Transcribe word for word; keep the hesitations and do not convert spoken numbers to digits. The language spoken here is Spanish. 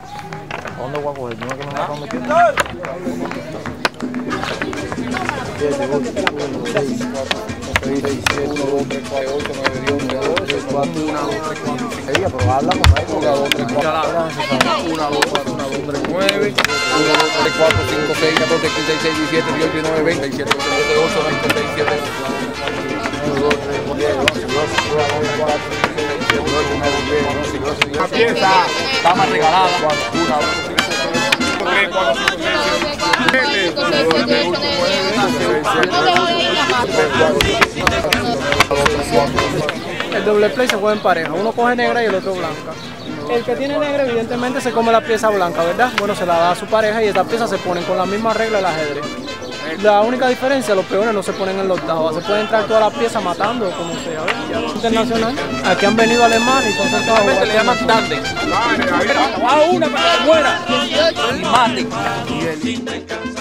¿Dónde voy a coger? Dime que me matan donde quiera. siete, ocho, uno, seis, cuatro, seis, siete, uno, dos, tres, cuatro, ocho, nueve, diez, once, doce, cuatro, uno, dos, tres, cuatro, cinco. Pero hablamos, uno, dos, tres, cuatro, uno, dos, cuatro, uno, dos, tres, nueve, uno, dos, tres, cuatro, cinco, seis, catorce, quince, dieciséis, diecisiete, dieciocho, diecinueve, veinte, veintisiete, veintiocho, veintinueve, veintisiete, una pieza, dama regalada, una, dos, tres, cuatro, cinco, seis, el doble play se juega en pareja, uno coge negra y el otro blanca. El que tiene negra evidentemente se come la pieza blanca, ¿verdad? Bueno, se la da a su pareja y estas piezas se ponen con la misma regla del ajedrez. La única diferencia, los peones no se ponen en los dados, se puede entrar todas las piezas matando, como sea, ¿ves? Internacional, aquí han venido alemanes y son sentados. Le llaman tándem. A una para que muera. Y maten.